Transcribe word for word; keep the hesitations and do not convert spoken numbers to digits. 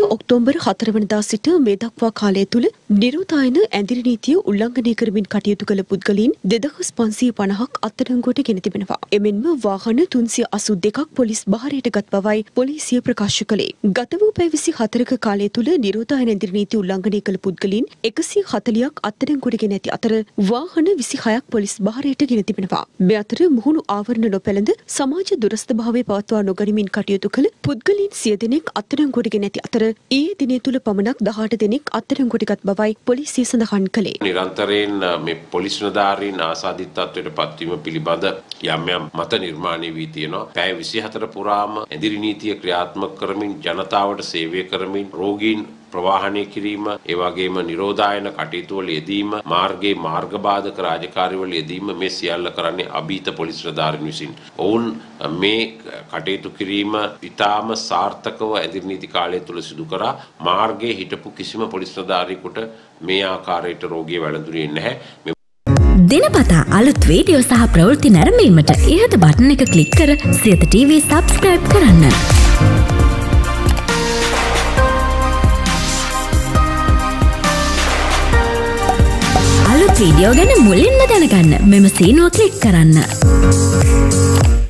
October හතර වනදා සිට මේ දක්වා කාලය තුල නිරෝධායන ඇඳිරි නීතිය උල්ලංඝනය කරමින් කටයුතු කළ පුද්ගලයන් දෙදහස් පන්සිය පනහක් අත්අඩංගුවට ගෙන තිබෙනවා. එමෙන්ම වාහන තුන්සිය අසූ දෙකක් පොලිස් බහරයට ගත් බවයි පොලිසිය ප්‍රකාශ කළේ. ගත වූ පැය විසි හතරක කාලය තුල නිරෝධායන ඇඳිරි නීතිය උල්ලංඝනය කළ පුද්ගලයන් එකසිය හතළිහක් අත්අඩංගුවට ගෙන ඇති අතර වාහන විසි හයක් පොලිස් බහරයට ගෙන තිබෙනවා. මේ අතර මුහුණු ආවරණ නොපැළඳ සමාජ දුරස්ථ භාවය පවත්වා නොගනිමින් කටයුතු කළ පුද්ගලයන් සිය දෙනෙක් අත්අඩංගුවට ගෙන ඇති අතර ඊයේ දිනය තුල පමණක් දහඅට දෙනෙක් අත්අඩංගුවට ගත් බවයි පොලිසිය සඳහන් කළේ. නිරන්තරයෙන් මේ පොලිස් නිලධාරීන් ආසාදිත තත්ත්වයට පත්වීම පිළිබඳ යම් යම් මත නිර්මාණය වී තියෙනවා. පැය විසි හතර පුරාම ඇඳිරි නීතිය ක්‍රියාත්මක කරමින් ජනතාවට සේවය කරමින් රෝගීන් ප්‍රවාහනය කිරීම, ඒ වගේම නිරෝධායන කටයුතු වල යෙදීම, මාර්ගයේ මාර්ග බාධක රාජකාරී යෙදීම මේ සියල්ල කරන්නේ අභීත පොලිස් නිලධාරීන් විසින්. ඔවුන් මේ කටයුතු කිරීම ඉතාම සාර්ථකව ඇඳිරි නීති කාලය තුල සිදු කරා. මාර්ගයේ හිටපු කිසිම පොලිස් නිලධාරියෙකුට මේ ආකාරයට රෝගිය වැළඳුනේ නැහැ. දිනපතා අලුත් වීඩියෝ සහ ප්‍රවෘත්ති නැරඹීමට ඉහත බටන් එක ක්ලික් කර සියත ටීවී සබ්ස්ක්‍රයිබ් කරන්න. අලුත් වීඩියෝ ගැන මුලින්ම දැනගන්න මෙම සීනුව ක්ලික් කරන්න.